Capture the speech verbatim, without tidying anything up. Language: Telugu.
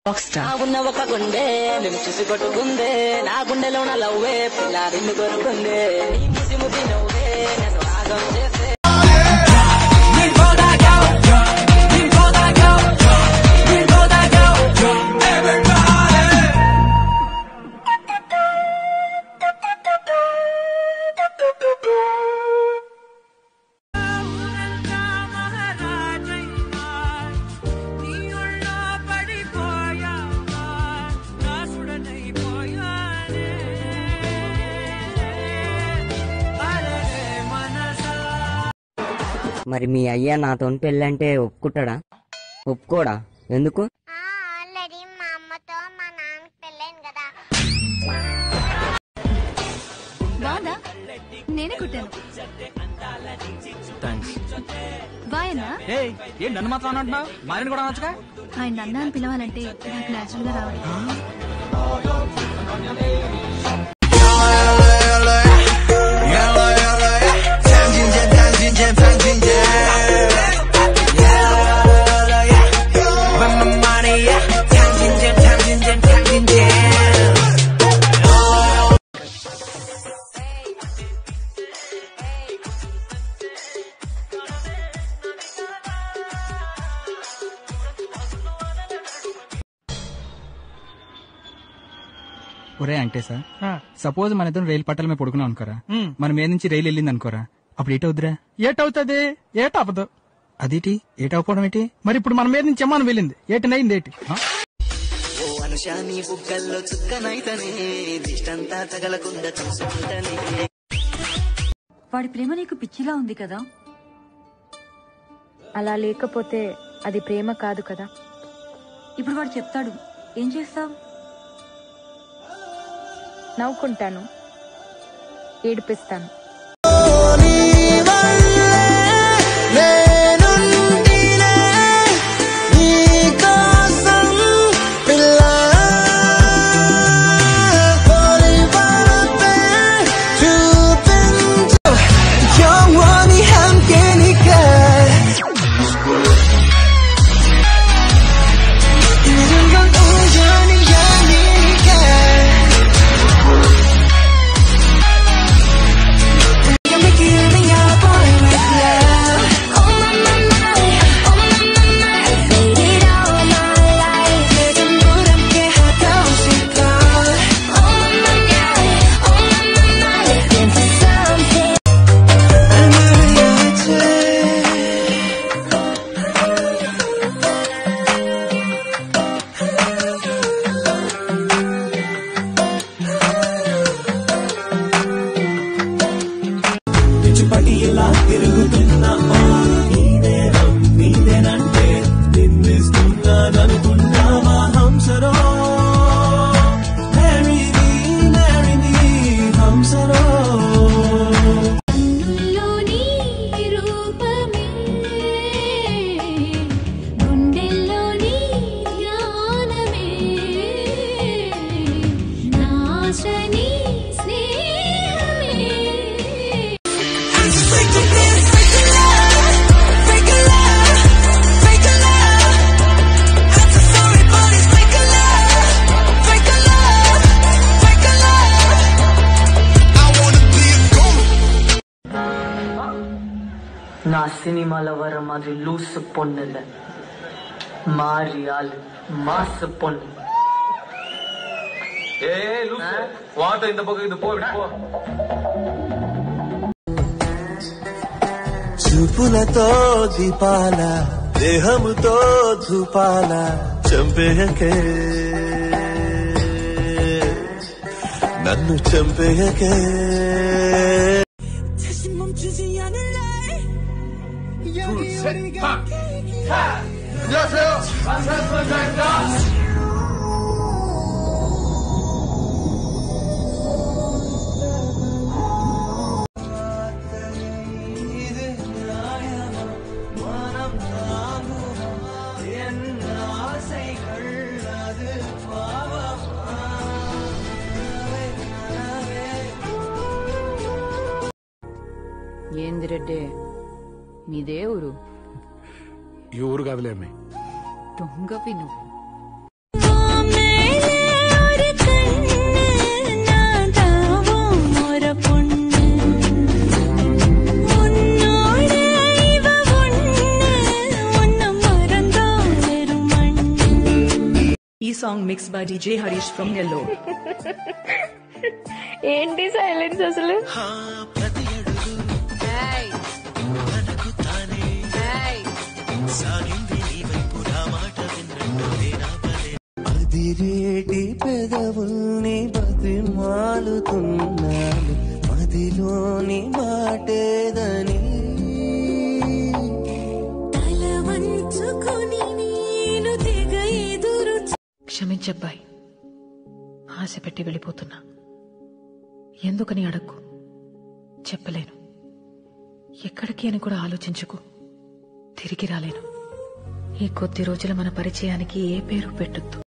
నాకున్న ఒక గుండె నిన్ను చూసి కొట్టుకుందే, నా గుండెలో నా లవ్వే పిల్ల నిన్ను కొరుకుందే, నీ ముసి ముసి నవ్వే నన్ను ఆగం చేసే. మరి మీ అయ్యా నాతో పెళ్ళంటే ఒప్పుకుంటాడా? ఒప్పుకోడా? ఎందుకు? ఆల్రెడీ మా అమ్మతో మా నాన్నకి పెళ్ళైంది కదా. బాగుందా? నేనే కుట్టాను. బాయన్నా ఏం నన్ను మాత్రం అంటున్నావు? మారిని కూడా అనొచ్చుగా. ఆయన అన్న అని పిలవాలంటే నాకు నేచురల్ గా రావాలి. ఒరే అంటే సార్, సపోజ్ మన ఇద్దరం రైలు పట్టాల మీద పడుకున్నాం అనుకోరా, మన మీద నుంచి రైలు వెళ్ళింది అనుకోరా, అప్పుడు ఏటవుద్దురా? ఏటవుతుంది? ఏటవదు. అదేటి ఏటవపోవడం ఏంటి? మరి ఇప్పుడు మన మీద నుంచి ఏమని వెళ్ళింది, ఏటినైంది ఏంటి? వాడి ప్రేమ నీకు పిచ్చిలా ఉంది కదా? అలా లేకపోతే అది ప్రేమ కాదు కదా. ఇప్పుడు వాడు చెప్తాడు, ఏం చేస్తావు? నవ్వుకుంటాను, ఏడిపిస్తాను. నా సినిమాల వర మాదిరి లూస్ పొన్నెల మారియాల్ మాస్ పొన్ను. ఏ లూస్ వాట ఇంత పొగ ఇది పో పో. చూపులతో దీపాల దేహముతో ధూపాల చంపేయకే నన్ను చంపేయకే. ఏంది రెడ్డి, మీదే ఊరు? ఈ ఊరు కాదులేమే, దొంగవి నువ్వు. ఈ song mix by DJ Harish from Nellore. ఏంటి సైలెన్స్ అసలు? ప్రతి అడుగు మనకు తానే సాగింది నీ వైపు నా మాట విన్నట్టు నేనా పలే అదిరేటి పెదవుల్ని బతిమాలుతున్నాను మదిలోని మాటేదని తల వంచుకొని నేను తెగ ఎదురు. క్షమించబ్బాయి, ఆశ పెట్టి వెళ్ళిపోతున్నా. ఎందుకని అడక్కు, చెప్పలేను. ఎక్కడికి అని కూడా ఆలోచించుకు, తిరిగి రాలేను. ఈ కొద్ది రోజుల మన పరిచయానికి ఏ పేరు పెట్టొద్దు.